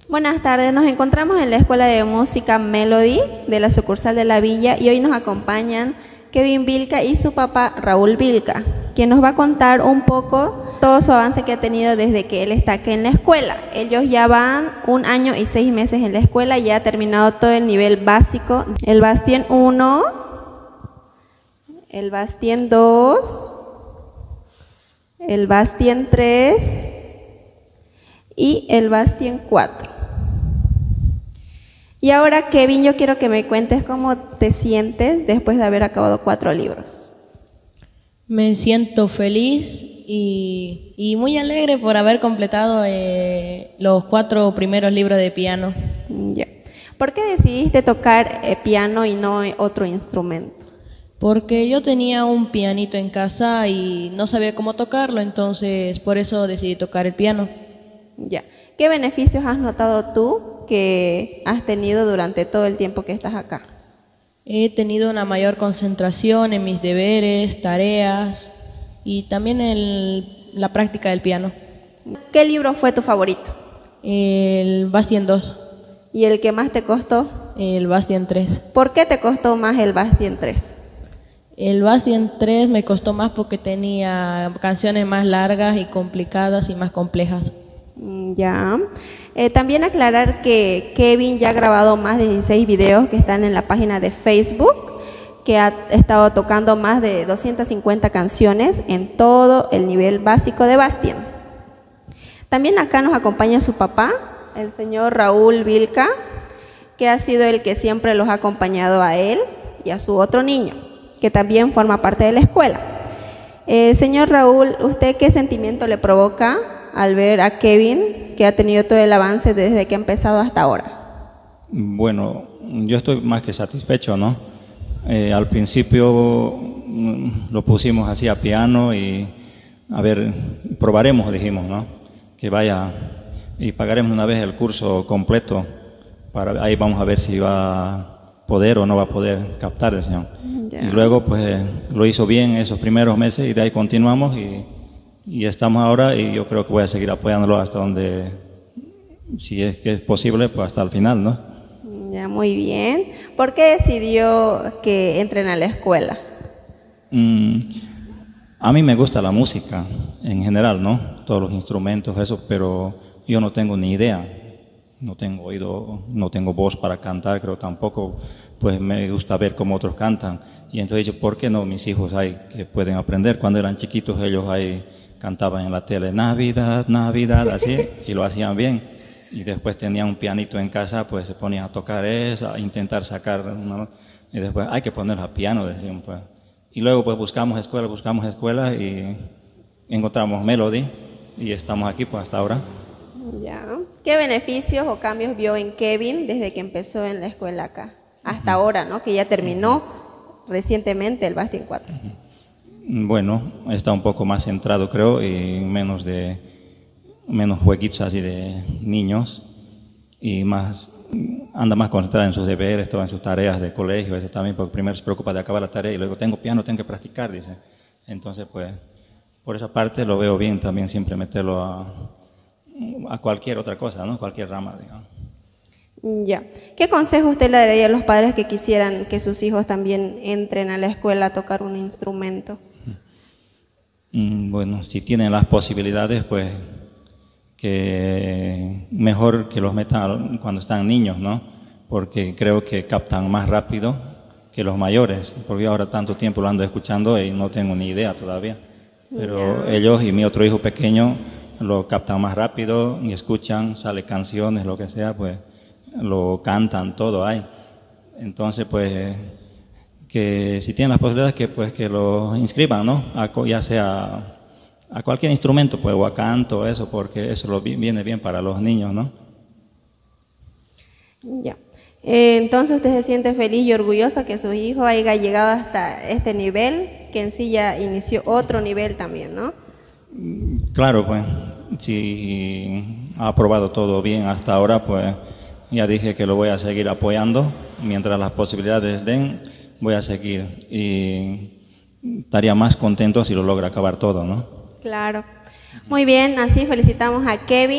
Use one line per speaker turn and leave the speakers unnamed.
Buenas tardes, nos encontramos en la Escuela de Música Melody de la sucursal de La Villa y hoy nos acompañan Kevin Vilca y su papá Raúl Vilca, quien nos va a contar un poco todo su avance que ha tenido desde que él está aquí en la escuela. Ellos ya van 1 año y 6 meses en la escuela y ya ha terminado todo el nivel básico, el Bastien 1, el Bastien 2, el Bastien 3 y el Bastien 4. Y ahora, Kevin, yo quiero que me cuentes cómo te sientes después de haber acabado 4 libros.
Me siento feliz y muy alegre por haber completado los 4 primeros libros de piano.
Ya. ¿Por qué decidiste tocar piano y no otro instrumento?
Porque yo tenía un pianito en casa y no sabía cómo tocarlo, entonces por eso decidí tocar el piano.
Ya. ¿Qué beneficios has notado tú que has tenido durante todo el tiempo que estás acá?
He tenido una mayor concentración en mis deberes, tareas y también en la práctica del piano.
¿Qué libro fue tu favorito?
El Bastien 2.
¿Y el que más te costó?
El Bastien 3.
¿Por qué te costó más el Bastien 3?
El Bastien 3 me costó más porque tenía canciones más largas y complicadas y más complejas.
Ya. También aclarar que Kevin ya ha grabado más de 16 videos que están en la página de Facebook, que ha estado tocando más de 250 canciones en todo el nivel básico de Bastien. También acá nos acompaña su papá, el señor Raúl Vilca, que ha sido el que siempre los ha acompañado a él y a su otro niño, que también forma parte de la escuela. Señor Raúl, ¿usted qué sentimiento le provoca al ver a Kevin, que ha tenido todo el avance desde que ha empezado hasta ahora?
Bueno, yo estoy más que satisfecho, ¿no? Al principio lo pusimos así a piano y a ver, probaremos, dijimos, ¿no? Que vaya y pagaremos una vez el curso completo, ahí vamos a ver si va a poder o no va a poder captar el señor.
Ya.
Y luego pues lo hizo bien esos primeros meses y de ahí continuamos y estamos ahora y yo creo que voy a seguir apoyándolo hasta donde, si es que es posible, pues hasta el final, ¿no?
Ya, muy bien. ¿Por qué decidió que entren a la escuela?
A mí me gusta la música en general, ¿no? Todos los instrumentos, eso, pero yo no tengo ni idea. No tengo oído, no tengo voz para cantar, creo tampoco, pues me gusta ver cómo otros cantan. Y entonces yo, ¿por qué no mis hijos hay que pueden aprender? Cuando eran chiquitos ellos ahí cantaban en la tele, Navidad, Navidad, así, y lo hacían bien. Y después tenían un pianito en casa, pues se ponían a tocar eso, a intentar sacar una, y después hay que ponerlo a piano, decían, pues. Y luego pues buscamos escuelas y encontramos Melody y estamos aquí pues hasta ahora.
Ya. ¿Qué beneficios o cambios vio en Kevin desde que empezó en la escuela acá? Hasta ahora, ¿no? Que ya terminó recientemente el Bastien 4.
Bueno, está un poco más centrado, creo, y menos jueguitos así de niños y anda más concentrado en sus deberes, en sus tareas de colegio, eso también, porque primero se preocupa de acabar la tarea y luego tengo piano, tengo que practicar, dice. Entonces, pues, por esa parte lo veo bien también siempre meterlo a cualquier otra cosa, ¿no? Cualquier rama, digamos.
Ya. ¿Qué consejo usted le daría a los padres que quisieran que sus hijos también entren a la escuela a tocar un instrumento?
Bueno, si tienen las posibilidades, pues que mejor que los metan cuando están niños, ¿no? Porque creo que captan más rápido que los mayores, porque yo ahora tanto tiempo lo ando escuchando y no tengo ni idea todavía. Pero ellos y mi otro hijo pequeño lo captan más rápido y escuchan, sale canciones, lo que sea, pues lo cantan, todo hay. Entonces, pues, que si tienen las posibilidades, que lo inscriban, ¿no? Ya sea a cualquier instrumento, pues, o a canto, eso, porque eso viene bien para los niños, ¿no?
Ya. Entonces usted se siente feliz y orgulloso que su hijo haya llegado hasta este nivel, que en sí ya inició otro nivel también, ¿no?
Claro, pues, si ha aprobado todo bien hasta ahora, pues ya dije que lo voy a seguir apoyando. Mientras las posibilidades den, voy a seguir. Y estaría más contento si lo logra acabar todo, ¿no?
Claro. Muy bien, así felicitamos a Kevin.